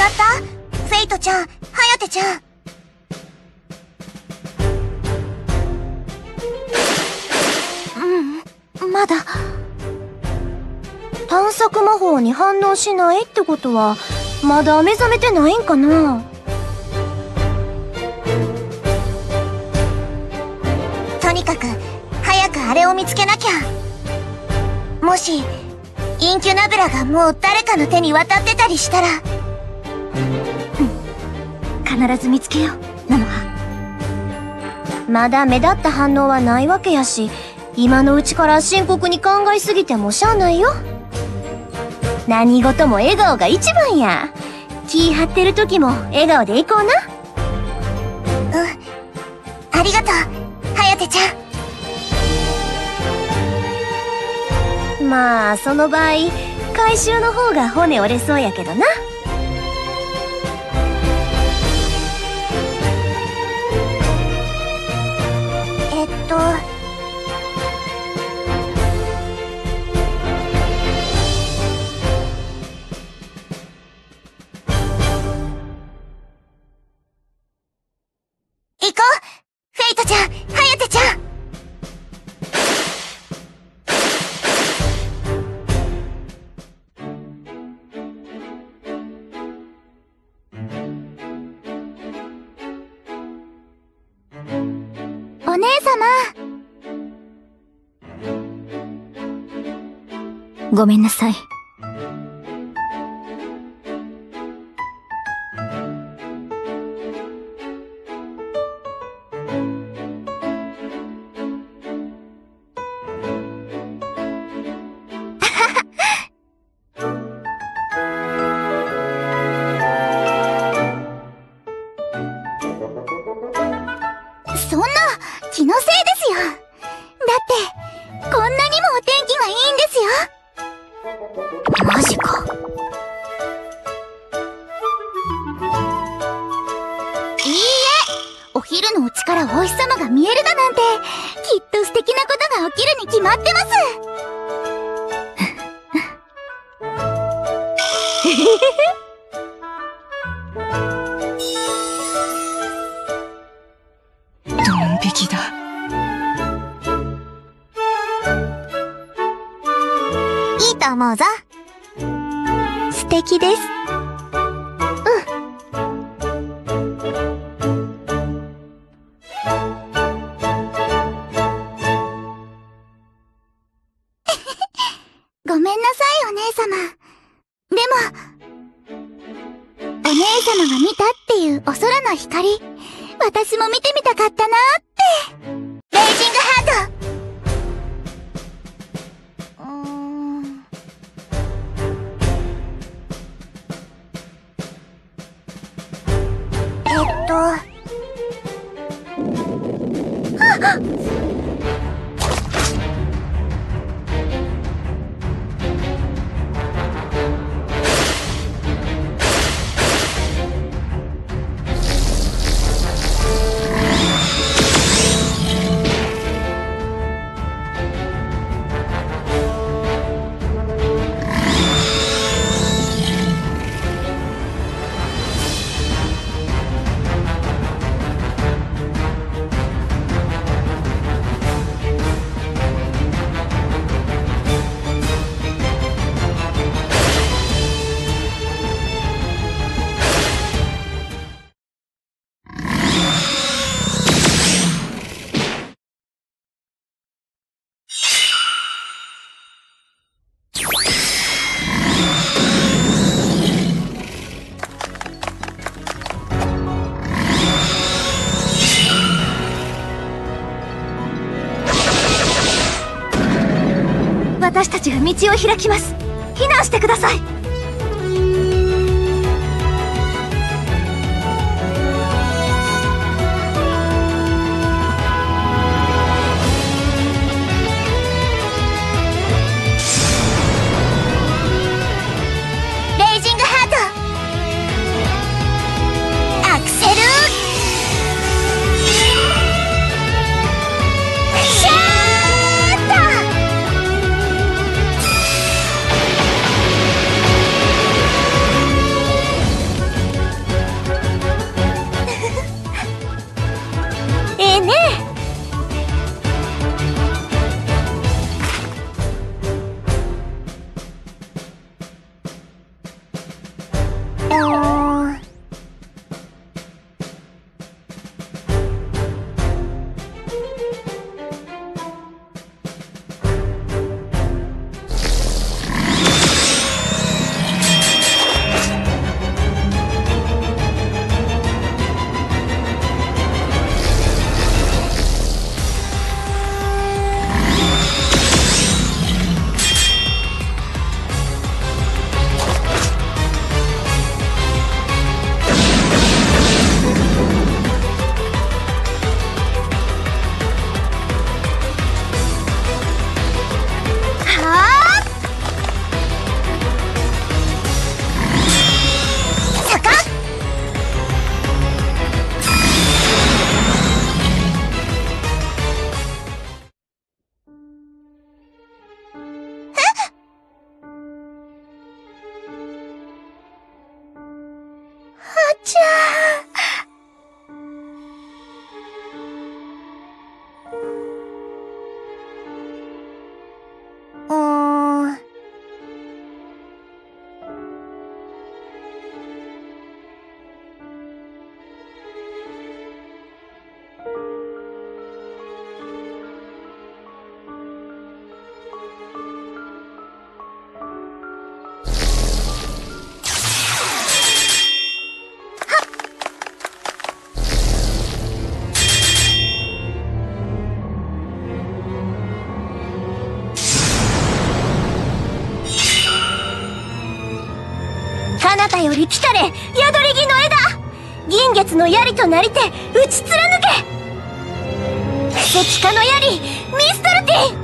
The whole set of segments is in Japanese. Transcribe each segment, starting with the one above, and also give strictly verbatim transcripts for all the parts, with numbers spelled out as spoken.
だった？フェイトちゃん、ハヤテちゃん。うん、まだ。探索魔法に反応しないってことは、まだ目覚めてないんかな？とにかく、早くあれを見つけなきゃ。もし、インキュナブラがもう誰かの手に渡ってたりしたら。うん。必ず見つけよう、なのは。まだ目立った反応はないわけやし、今のうちから深刻に考えすぎてもしゃあないよ。何事も笑顔が一番や。気張ってる時も笑顔でいこうな。うん。ありがとう、ハヤテちゃん。まあ、その場合、回収の方が骨折れそうやけどな。えっと、行こう！フェイトちゃん、ハヤテちゃん！お姉様。ごめんなさい。そんな、気のせいですよ。だって、こんなにもお天気がいいんですよ。マジか。いいえ、お昼のうちからお日様が見えるだなんて、きっと素敵なことが起きるに決まってます。いいと思うぞ。素敵です。うん。ごめんなさい、お姉様。でも、お姉様が見たっていうお空の光、私も見てみたかったなーって。レイジングハート。えっと、はっ！私たちが道を開きます。避難してください。レイジングハート、アクセルシャーッと。 たより来たれ、宿り木の枝。銀月の槍となりて、打ち貫け。石化の槍、ミストルティン。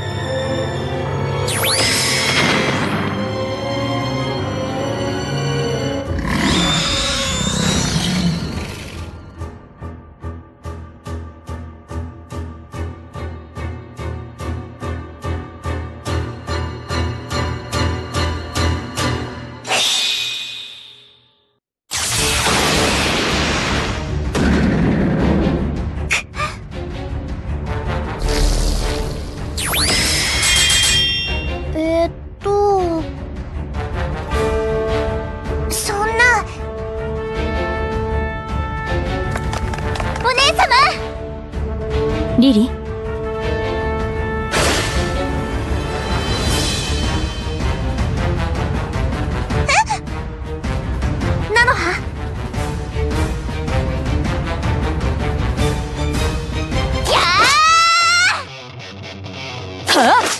えーっと、そんな。お姉様。リリ？え？なのは？やー！はっ！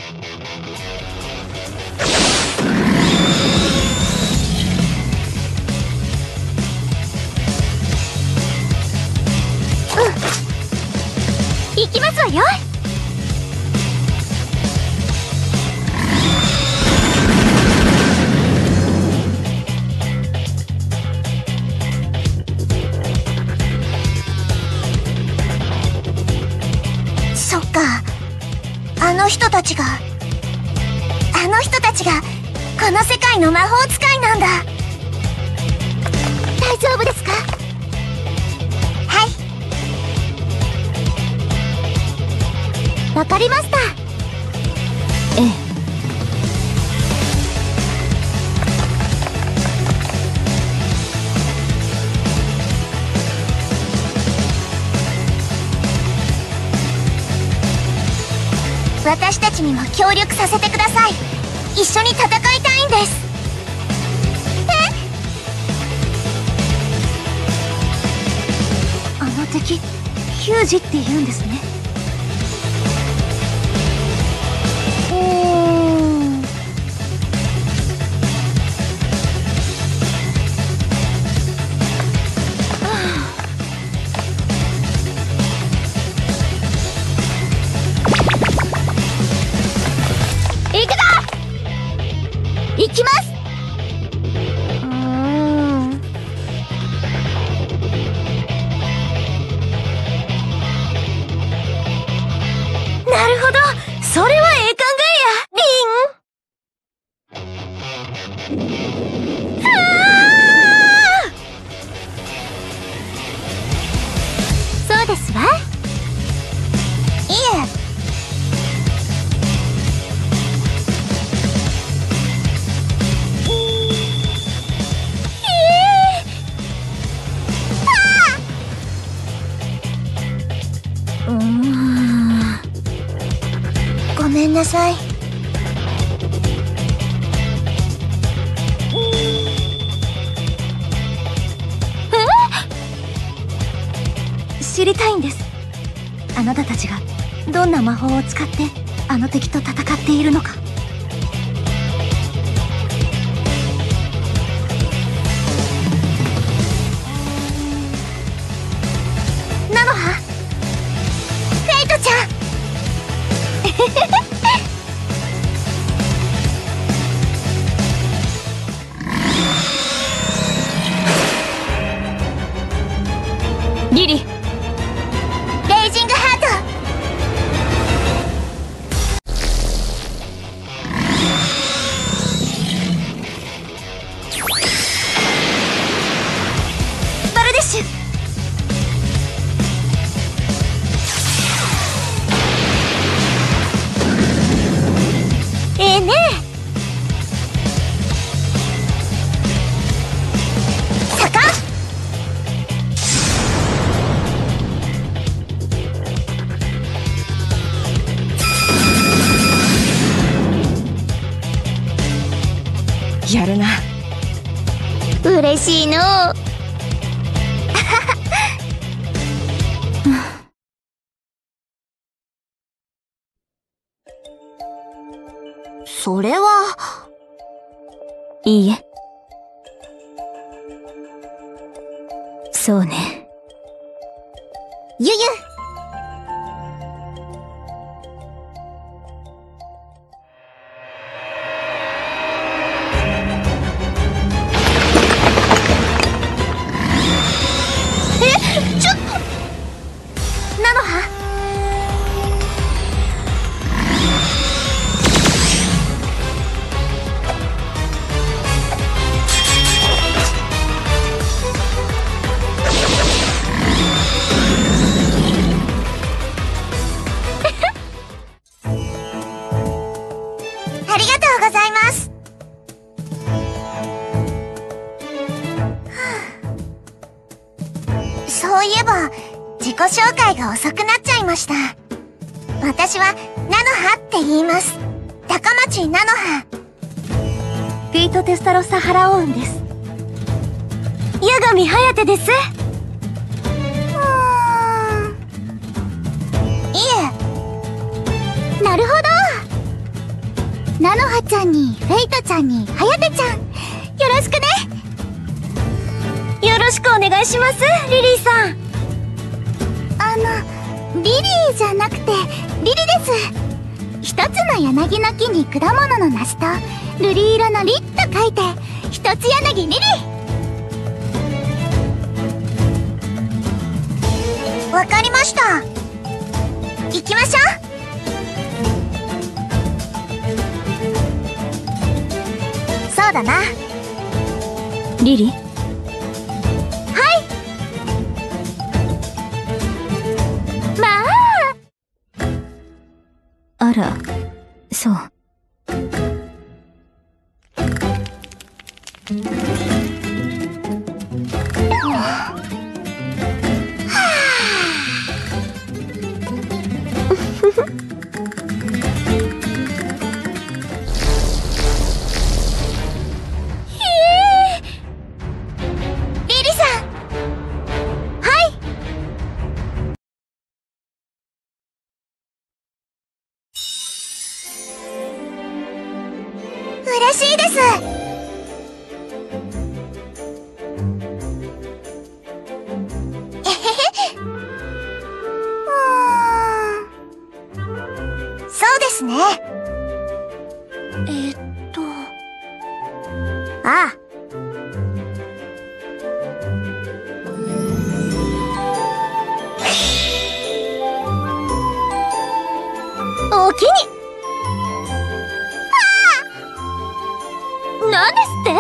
行きますわよ。そっか、あの人たちがあの人たちがこの世界の魔法使いなんだ。大丈夫ですか？はい、わかりました。ええ。私たちにも協力させてください。一緒に戦いたいんです。え？あの敵、ヒュージって言うんですね。うーん。行くぞ！行きます！うーん。なるほど、それはええ考えや、リン。はあ！そうですわ。いえ。うーん、ごめんなさい。え？知りたいんです。あなたたちがどんな魔法を使ってあの敵と戦っているのか。なのは？フェイトちゃん。リリ。レイジングハート。バルデッシュ。ええねえ。やるな。嬉しいのう。それは。いいえ、 そうね。 ゆゆ。え、ちょっと。なのは。ありがとうございます。そういえば、自己紹介が遅くなっちゃいました。私は、ナノハって言います。高町ナノハ。 フィートテスタロッサハラオウンです。八神颯です。 うーん。いえ。 なるほど。ナノハちゃんに、フェイトちゃんに、ハヤテちゃん、よろしくね。 よろしくお願いします、リリーさん。 あの、リリーじゃなくて、リリです。一つの柳の木に果物の梨と、瑠璃色のリと書いて、一つ柳リリ。 わかりました。行きましょう。そうだな。 リリ？ はい。まあ。 あら、そう。 嬉しいです。えへへ。うーん。そうですね。えっと。ああ。 おきに。なんですって？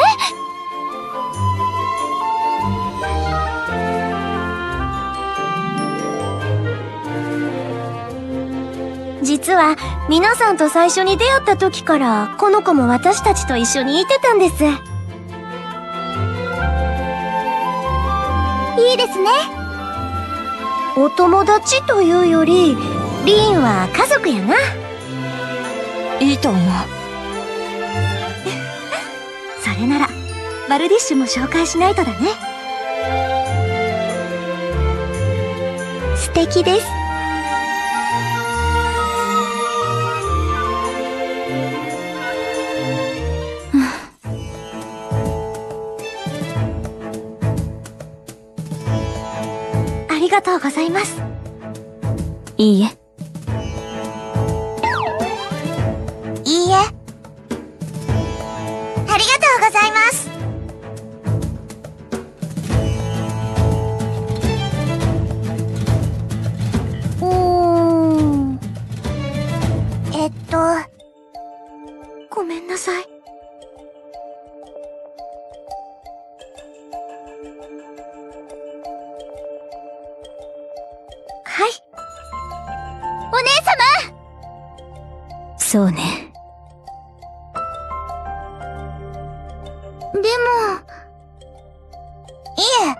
実は皆さんと最初に出会った時からこの子も私たちと一緒にいてたんです。 いいですね。 お友達というよりリーンは家族やな。いいと思う。それならバルディッシュも紹介しないとだね。素敵です。ありがとうございます。いいえ。 いいえ。ありがとうございます。うーん。えっと、 ごめんなさい。はい。 お姉様！ そうね。 でも、 いえ。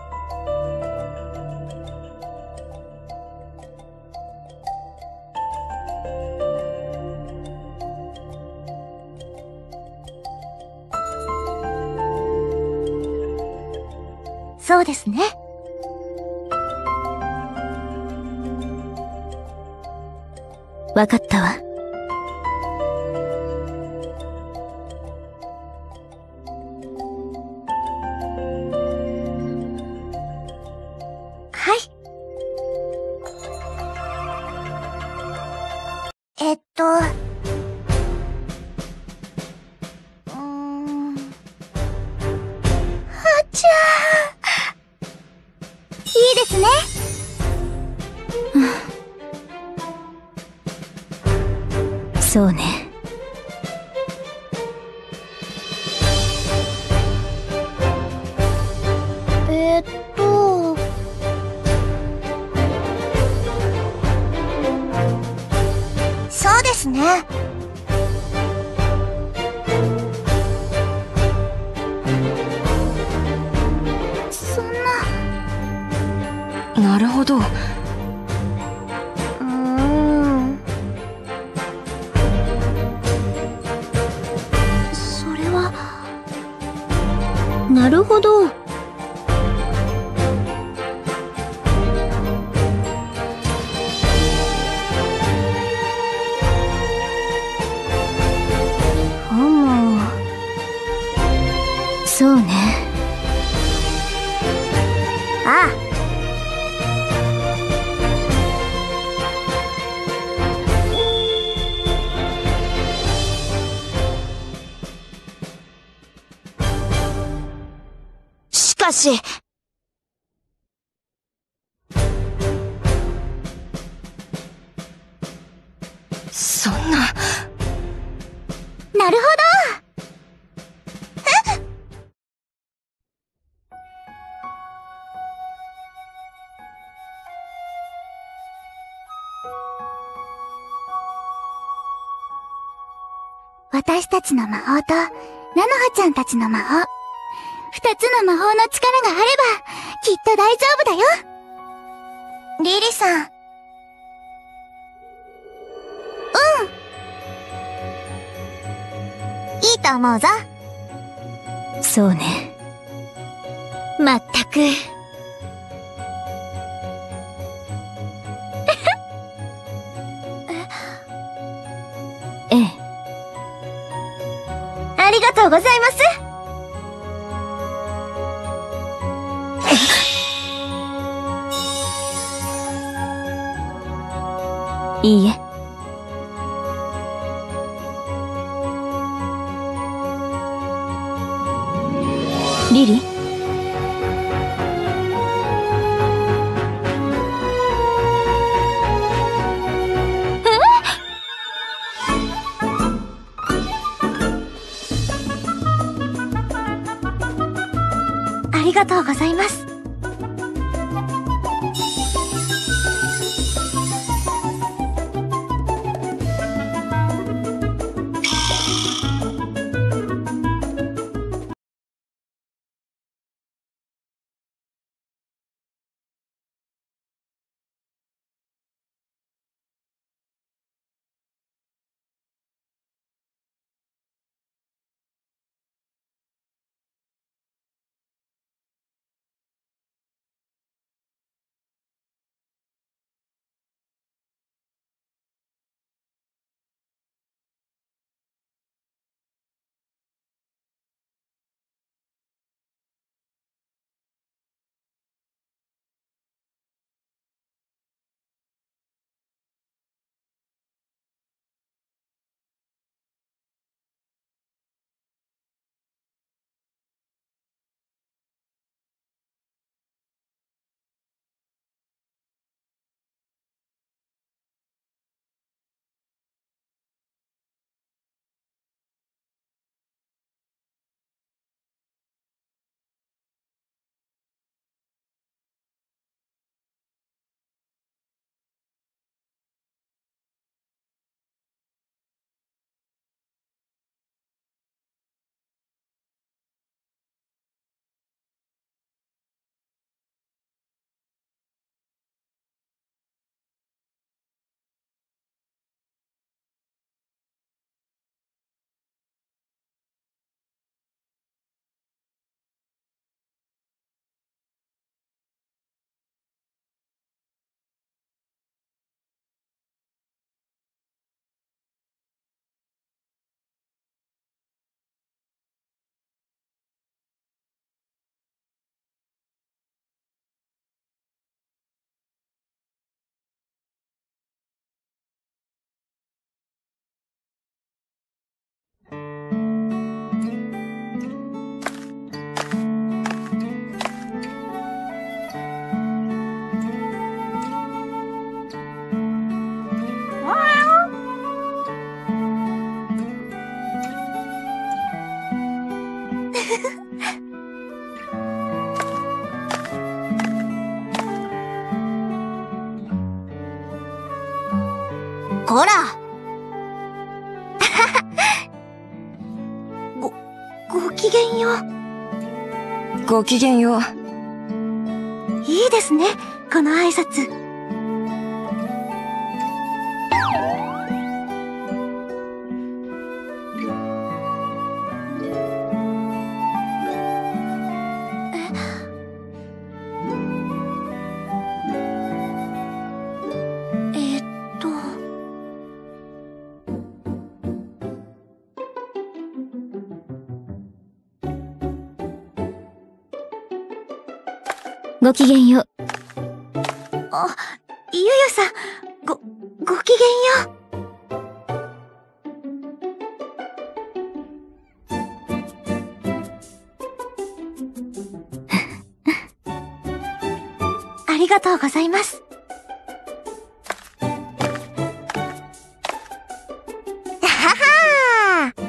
そうですね。わかったわ。 そうね。 えーっとそうですね。 そんな。 なるほど。 うーん。 それは。なるほど。ほむ。そうね。 ああ。 しかし。そんな。 なるほど。私たちの魔法と、菜の葉ちゃんたちの魔法。二つの魔法の力があれば、きっと大丈夫だよ。 リリさん。いいと思うぞ。 そうね。まったく。ええ。 ありがとうございます。 いいえ。リリ？ ありがとうございます。 ほら。 ご、ごきげんよう。 ごきげんよう。 いいですね、この挨拶。え、えーっと。 ごきげんよう。 あ、ゆゆさん、ご、ごきげんよう。ありがとうございます。 ははー。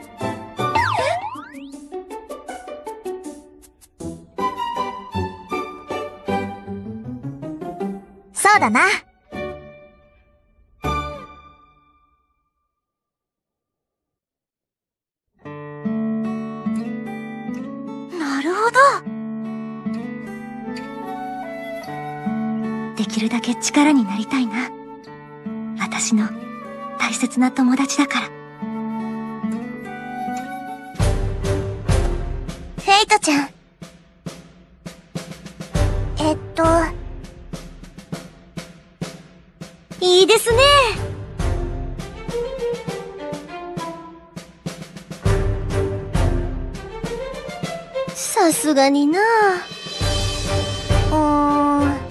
そうだな。 なるほど。できるだけ力になりたいな。私の大切な友達だから。 フェイトちゃん。えっと、 いいですね。さすがにな。 うーん。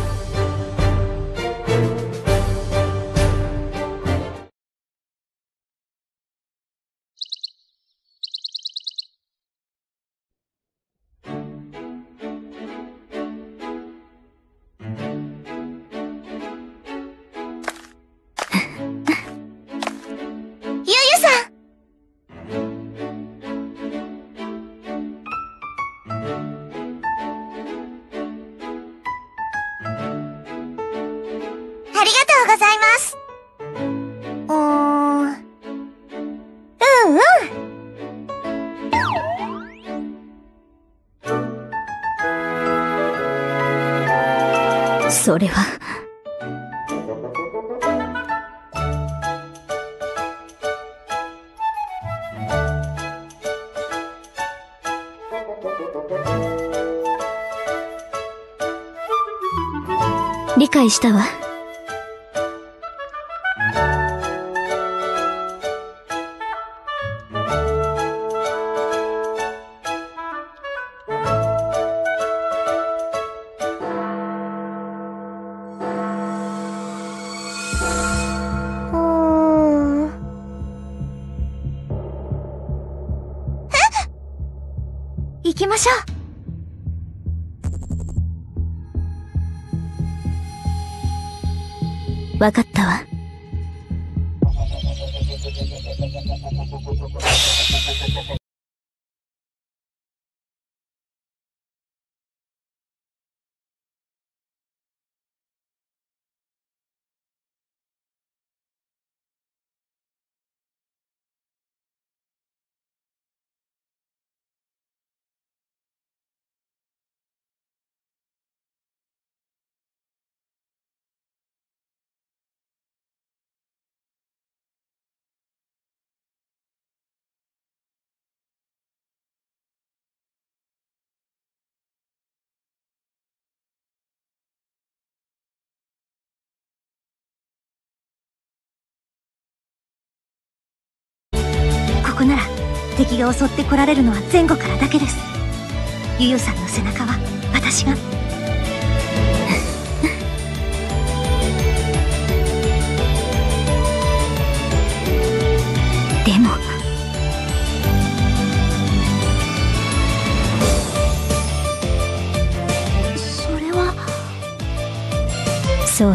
ゆゆさん。ありがとうございます。うーん。うんうん。それは。理解したわ。 うーん。行きましょう。 わかったわ。 ここなら敵が襲ってこられるのは前後からだけです。ゆゆさんの背中は私が。 でもそれは。 そうね。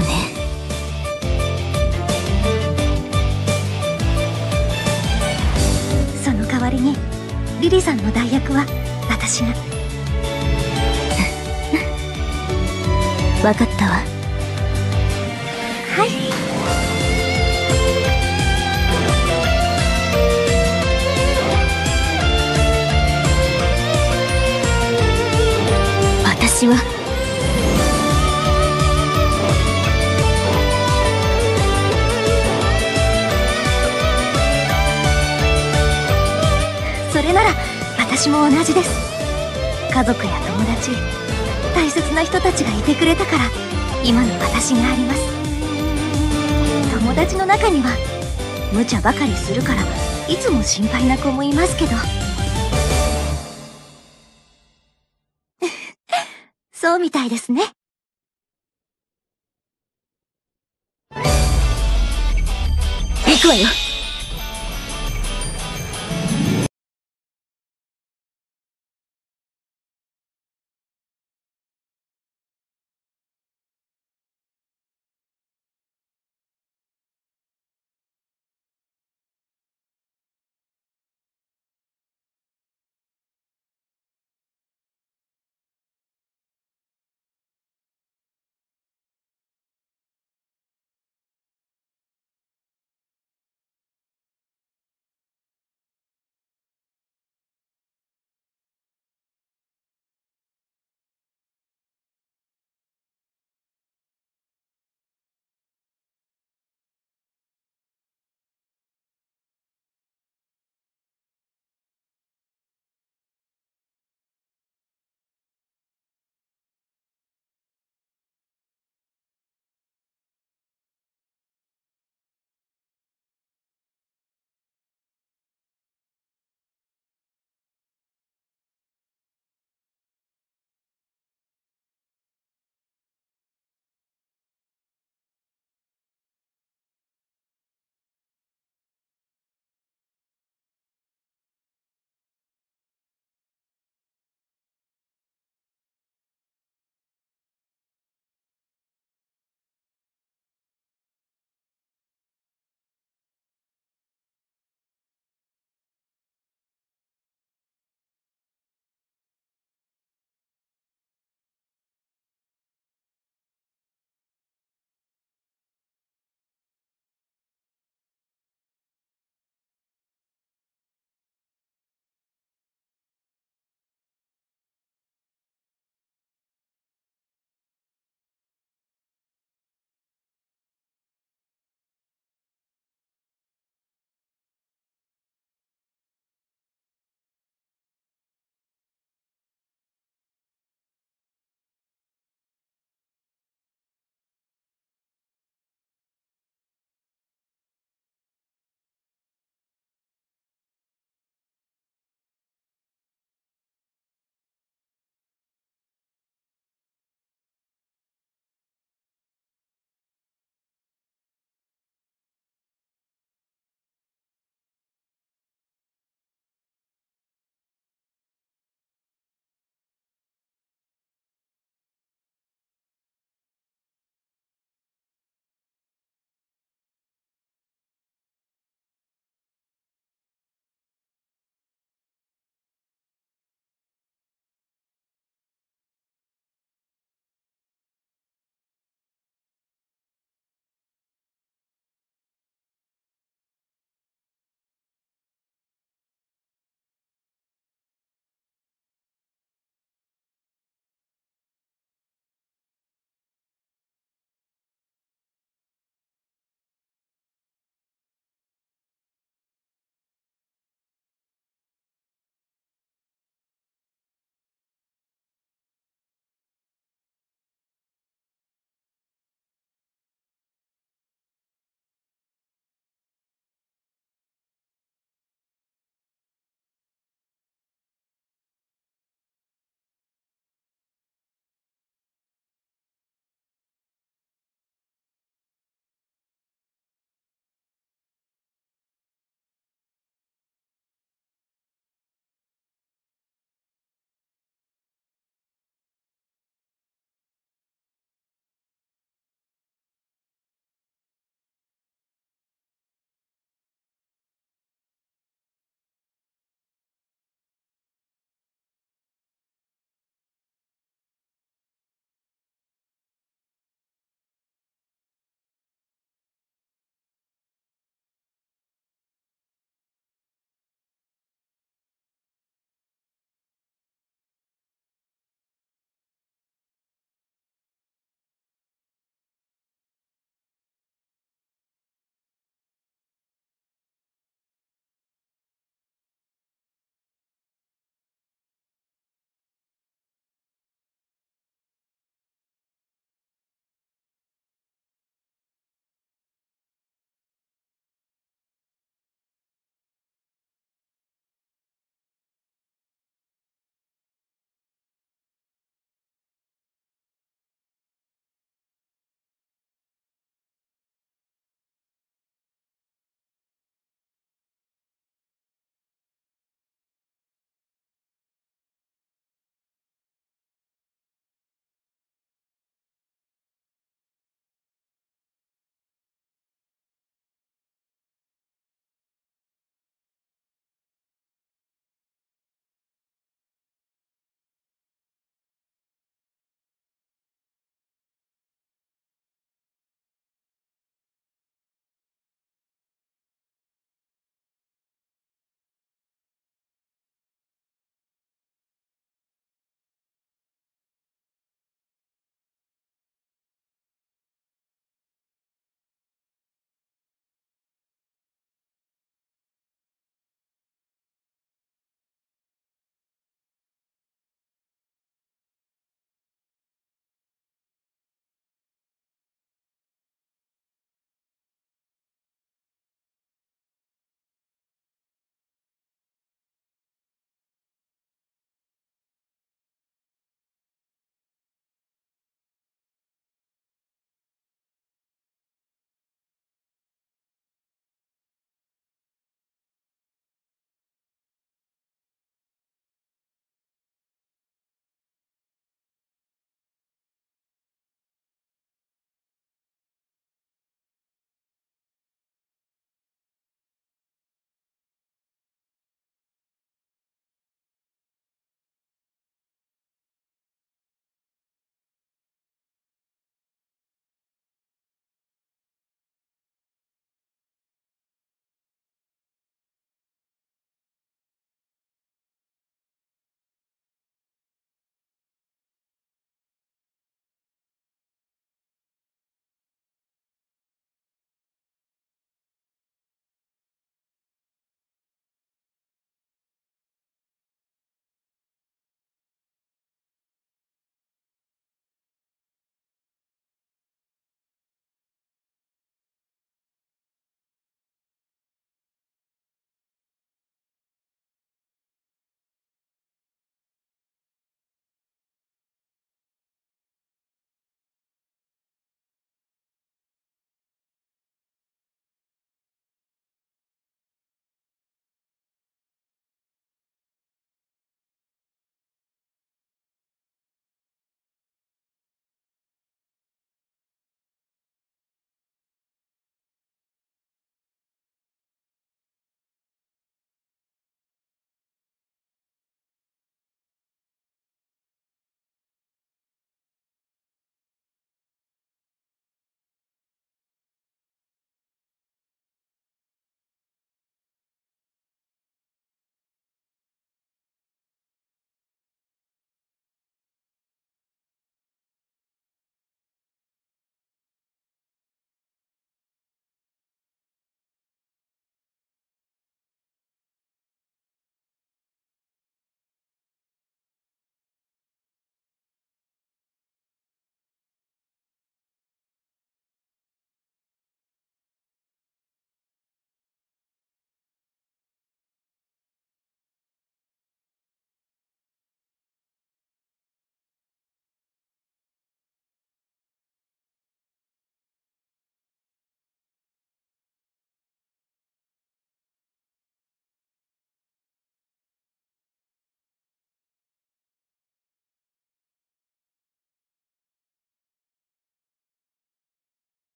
その代わりにリリさんの代役は私が。 わかったわ。 はい。 私は。それなら私も同じです。家族や友達、大切な人たちがいてくれたから今の私があります。友達の中には無茶ばかりするからいつも心配な子もいますけどそうみたいですね。行くわよ。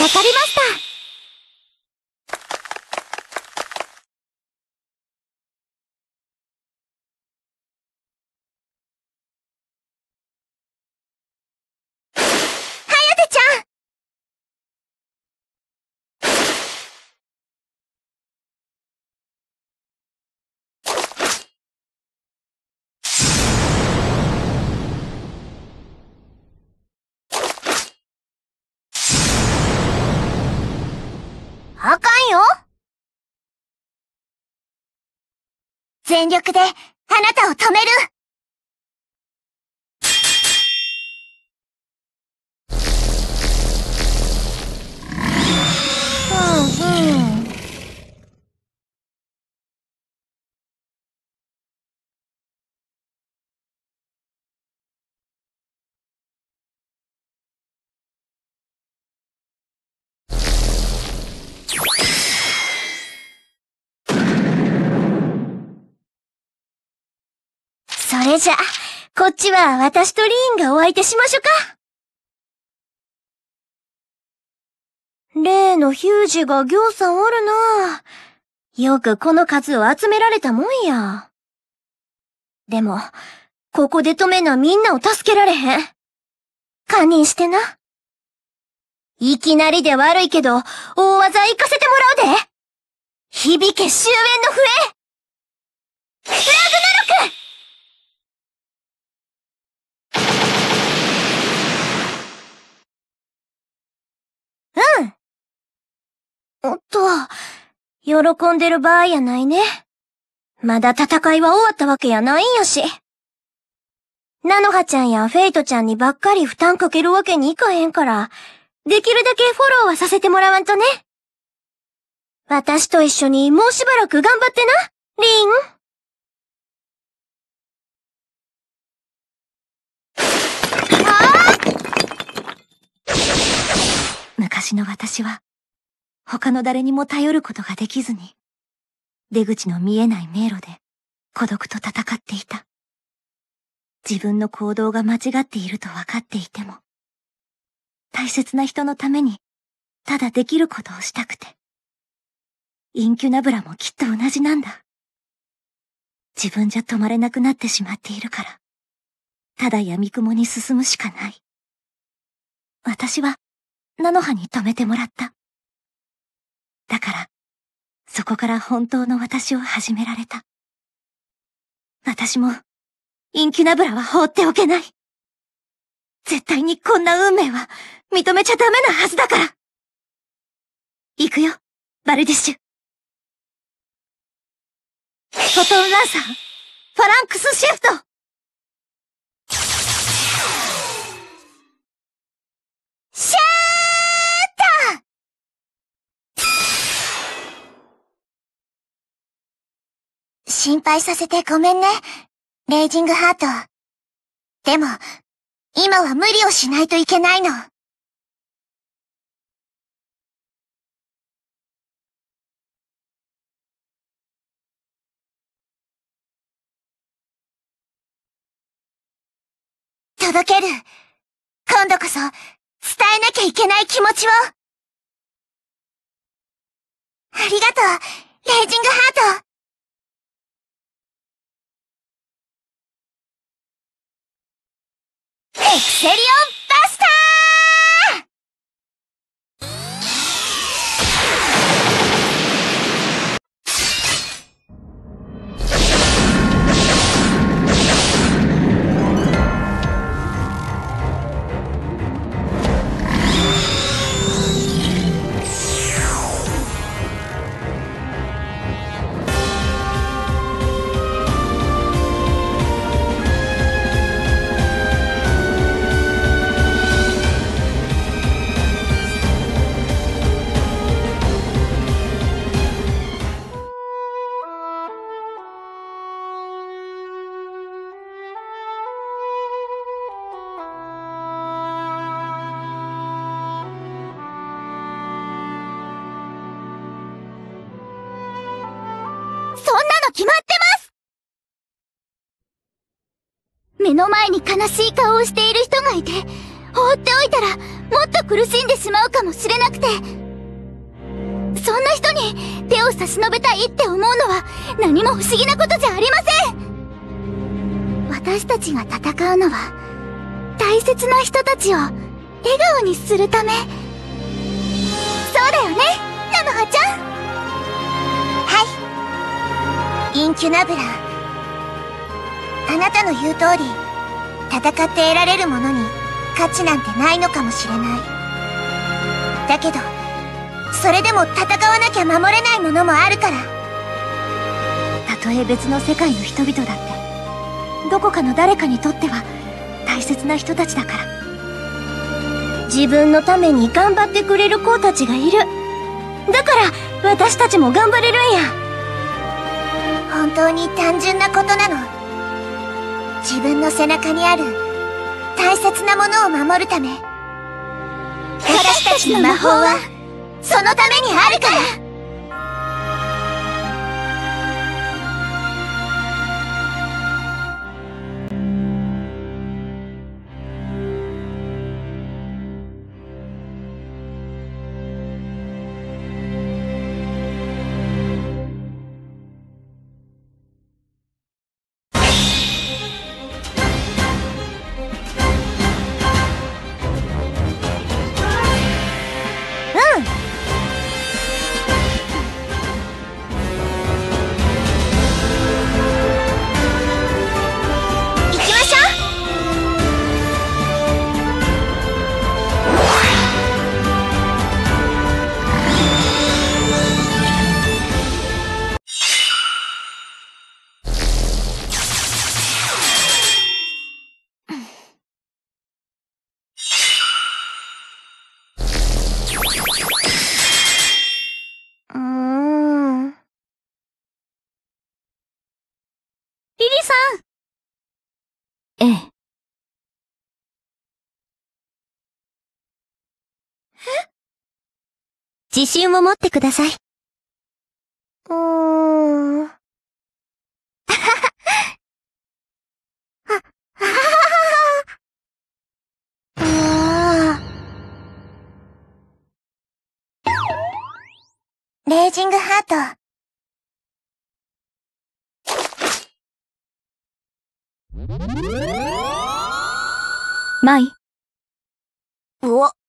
かりました。 あかんよ。全力であなたを止める。うんうん。それじゃ、こっちは私とリーンがお相手しましょか。例のヒュージがぎょうさんおるな。よくこの数を集められたもんや。でも、ここで止めなみんなを助けられへん。堪忍してな。いきなりで悪いけど、大技行かせてもらうで。響け終焉の笛。ラグナロク。うん。おっと、喜んでる場合やないね。まだ戦いは終わったわけやないんやし。ナノハちゃんやフェイトちゃんにばっかり負担かけるわけにいかへんから、できるだけフォローはさせてもらわんとね。私と一緒にもうしばらく頑張ってな、リン。昔の私は、他の誰にも頼ることができずに、出口の見えない迷路で孤独と戦っていた。自分の行動が間違っていると分かっていても、大切な人のために、ただできることをしたくて。インキュナブラもきっと同じなんだ。自分じゃ止まれなくなってしまっているから、ただ闇雲に進むしかない。私は、ナノハに止めてもらった。だから、そこから本当の私を始められた。私も、インキュナブラは放っておけない。絶対にこんな運命は認めちゃダメなはずだから。行くよ、バルディッシュ。フォトンランサー、ファランクスシフト。シャー心配させてごめんね、レイジングハート。でも、今は無理をしないといけないの。届ける。今度こそ、伝えなきゃいけない気持ちを。ありがとう、レイジングハート。エクセリオンバスター！そんなの決まってます！目の前に悲しい顔をしている人がいて、 放っておいたらもっと苦しんでしまうかもしれなくて、そんな人に手を差し伸べたいって思うのは何も不思議なことじゃありません。私たちが戦うのは大切な人たちを笑顔にするため。そうだよね、菜の葉ちゃん。 はい、インキュナブラ、あなたの言う通り戦って得られるものに価値なんてないのかもしれない。だけどそれでも戦わなきゃ守れないものもあるから。 たとえ別の世界の人々だってどこかの誰かにとっては大切な人たちだから。自分のために頑張ってくれる子たちがいる。だから私たちも頑張れるんや。 本当に単純なことなの。自分の背中にある大切なものを守るため。私たちの魔法はそのためにあるから。 うーん。リリさん。ええ。 え？自信を持ってください。 うーん。 は、はははうーん。レイジングハート。 マイ。 お。ん？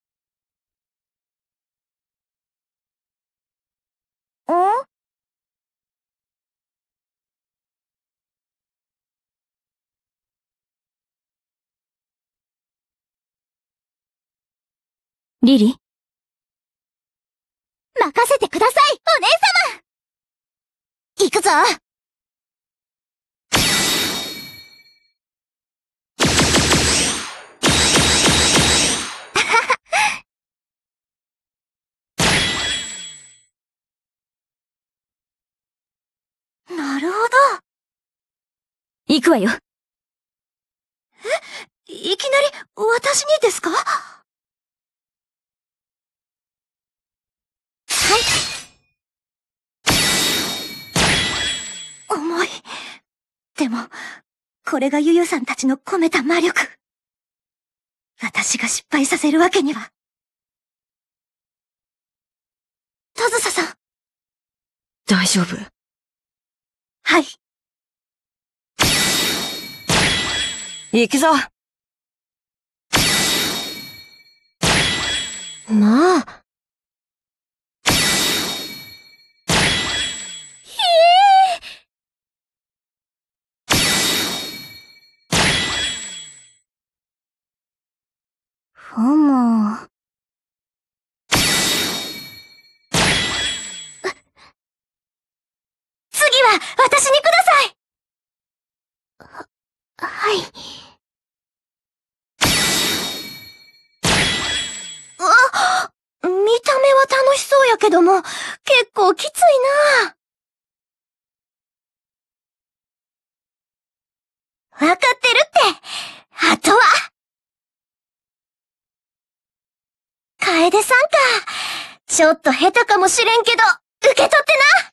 リリ？ 任せてください、お姉様！行くぞ！ なるほど。行くわよ。え？いきなり私にですか？はい。重い。でも、これがユユさんたちの込めた魔力。私が失敗させるわけには。田草さん。 大丈夫。 はい。 行くぞ。 まあ。 ひえー。ふむ。 次は私にください！ は、はい。あ、見た目は楽しそうやけども、結構きついな。 わかってるって。あとは。 楓さんか。ちょっと下手かもしれんけど、受け取ってな。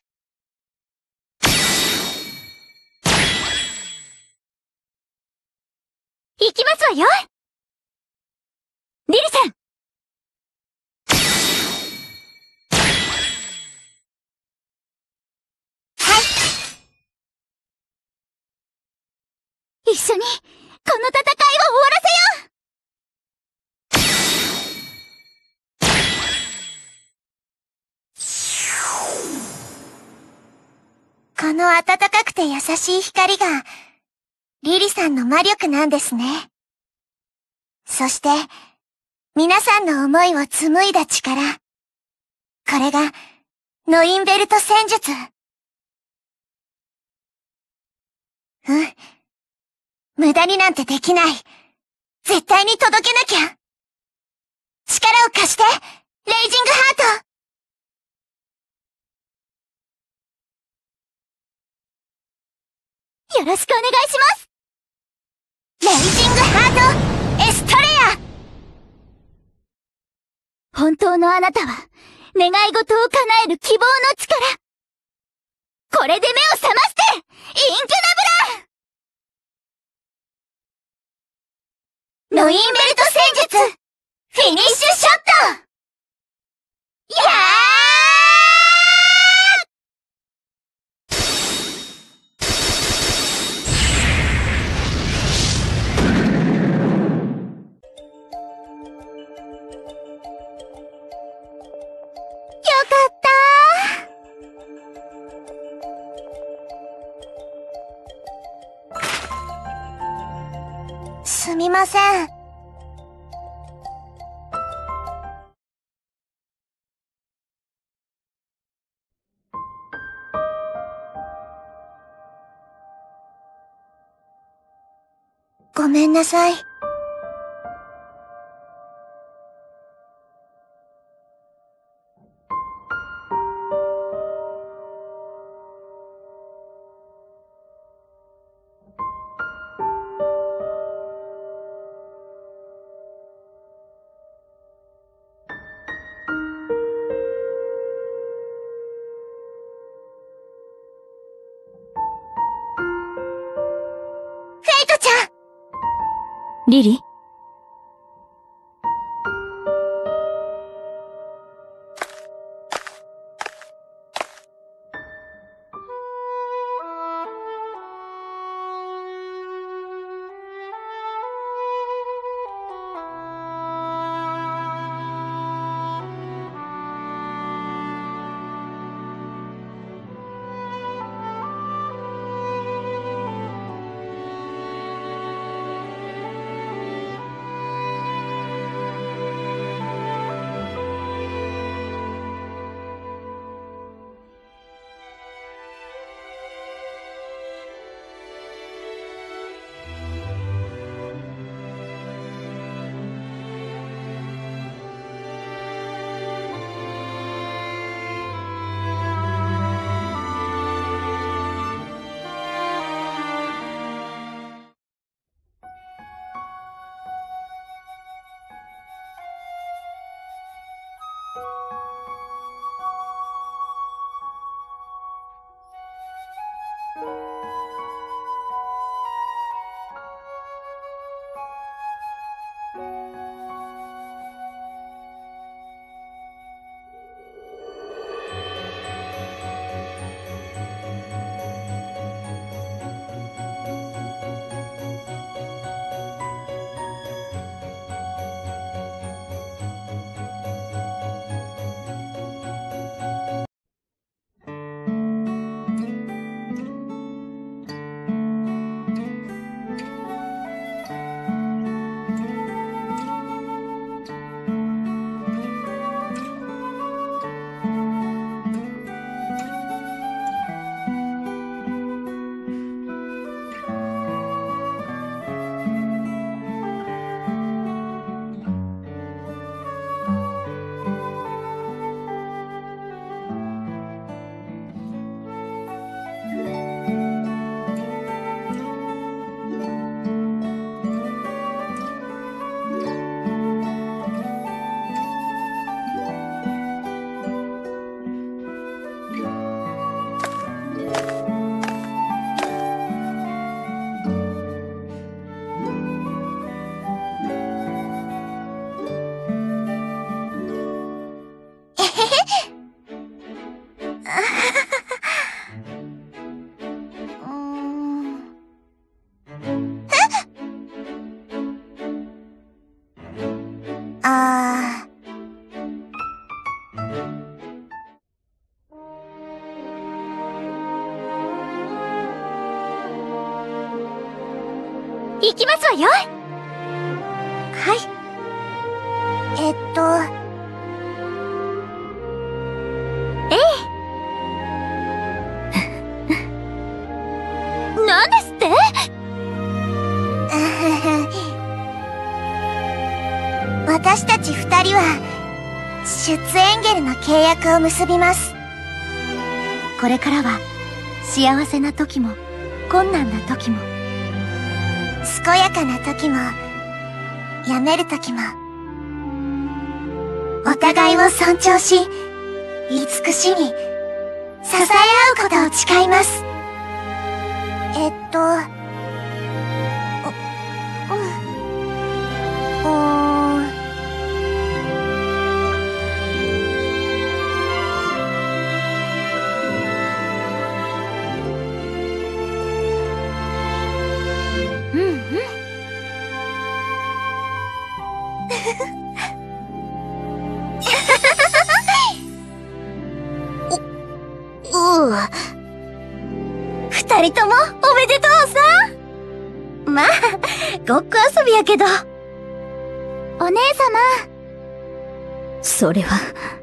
行きますわよ。 リリさん。一緒にこの戦いを終わらせよう。この暖かくて優しい光が、リリさんの魔力なんですね。そして、皆さんの思いを紡いだ力。これが、ノインベルト戦術。うん。無駄になんてできない。絶対に届けなきゃ。力を貸して、レイジングハート。 よろしくお願いします。 レイジングハート、エストレア。 本当のあなたは、願い事を叶える希望の力。これで目を覚まして、インキュナブラ！ ノインベルト戦術、フィニッシュショット。やー！ よかったー。すみません。ごめんなさい。フェイトちゃん。 リリ？ 行きますわよ。 はい。 えっと、 ええ。何ですって？ 私たち二人は、シュツエンゲルの契約を結びます。 これからは、幸せな時も、困難な時も、 健やかな時も、病める時も、お互いを尊重し、慈しみ、支え合うことを誓います。えっと、う、う、うーん、 うんうん。 うう、 二人ともおめでとうさ。まあ、ごっこ遊びやけど。 お姉様。 それは。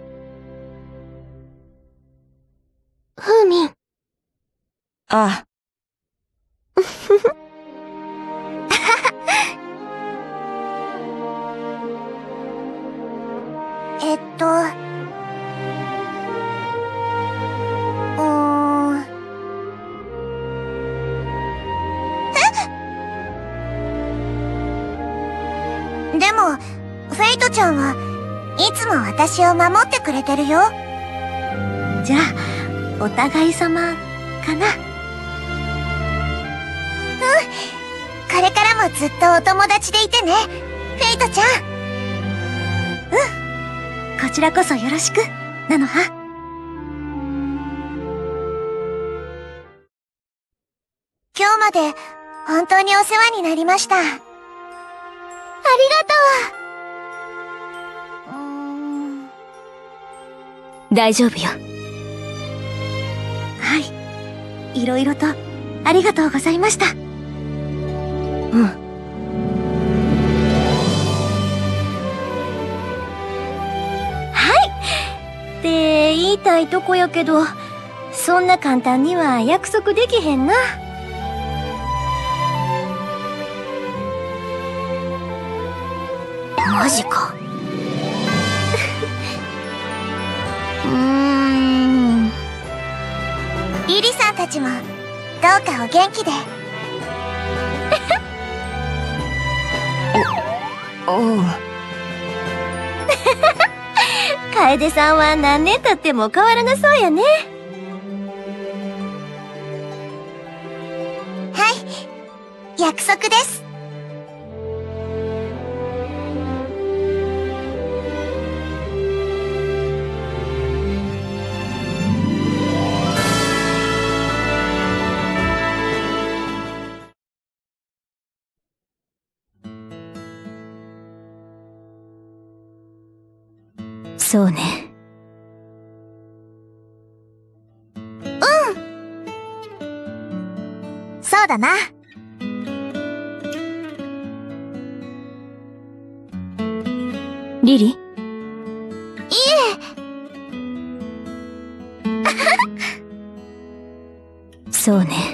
ふーみん。 ああ。 えっと、うーん、でも、フェイトちゃんはいつも私を守ってくれてるよ。 じゃあ、お互い様かな。 これからもずっとお友達でいてね、フェイトちゃん。 こちらこそよろしく、なのは。 今日まで本当にお世話になりました。ありがとう。うーん。 大丈夫よ。はい。いろいろと、ありがとうございました。うん。って言いたいとこやけど、そんな簡単には約束できへんな。 マジか。うーん。リリさんたちも、どうかお元気で。 お、おう。 楓さんは何年経っても変わらなそうやね。 はい、約束です。 そうね。 そうだな。 リリ？いえ。 そうね。